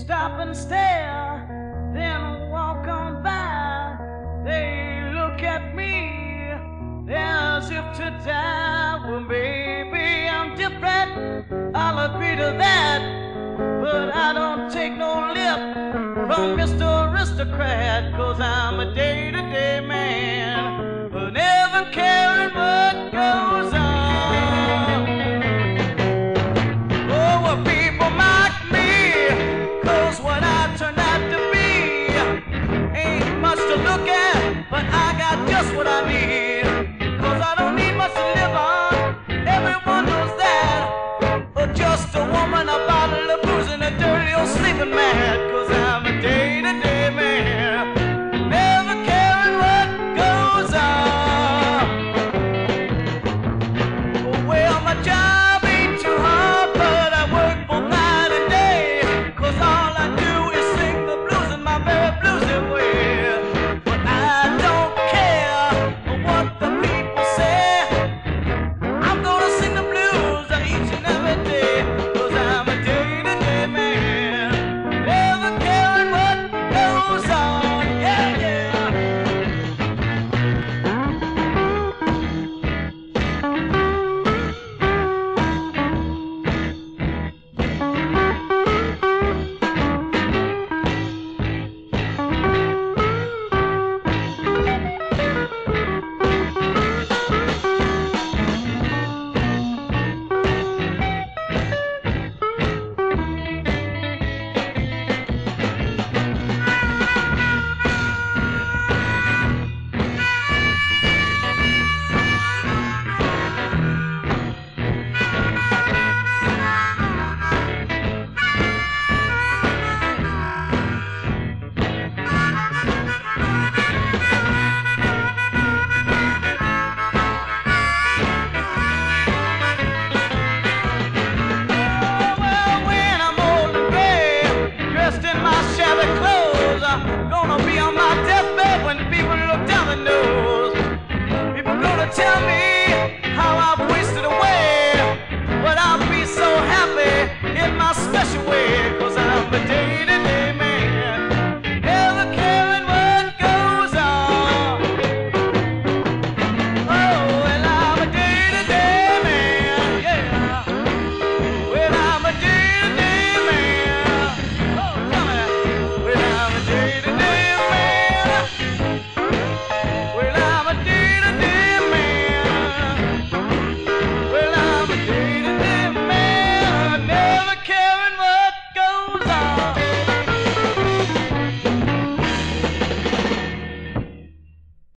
stop and stare, then walk on by. They look at me as if to die. Well, maybe I'm different, I'll agree to that, but I don't take no lip from Mr. Aristocrat, 'cause I'm a day-to-day man, but never caring what goes on. Oh, well, people mock me, 'cause what I turned out to be ain't much to look at, but I got just what I need.